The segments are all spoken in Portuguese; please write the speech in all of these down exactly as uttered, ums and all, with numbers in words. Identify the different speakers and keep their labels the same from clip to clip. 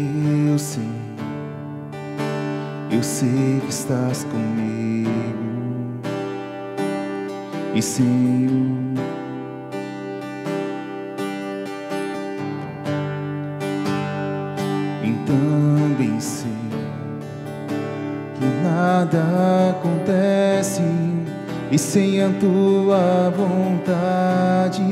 Speaker 1: Eu sei, eu sei que estás comigo. E Senhor, então bem sei que nada acontece e sem a tua vontade.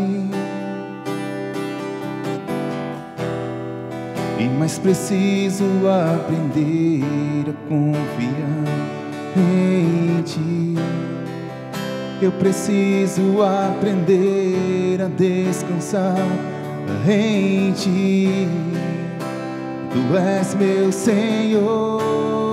Speaker 1: E mais preciso aprender a confiar em ti. Eu preciso aprender a descansar em ti. Tu és meu Senhor.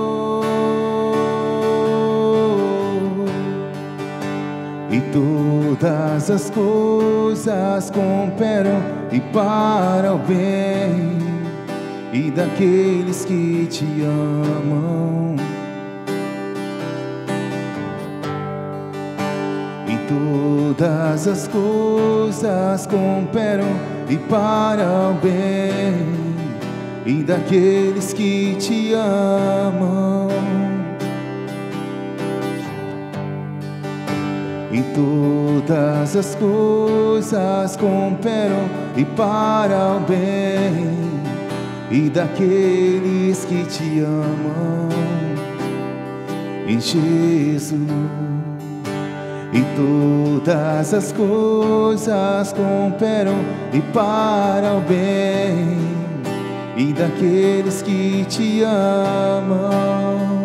Speaker 1: E todas as coisas cooperam e para o bem e daqueles que te amam. E todas as coisas cooperam e para o bem e daqueles que te amam. E todas as coisas cooperam e para o bem e daqueles que te amam em Jesus. E todas as coisas cooperam e para o bem e daqueles que te amam.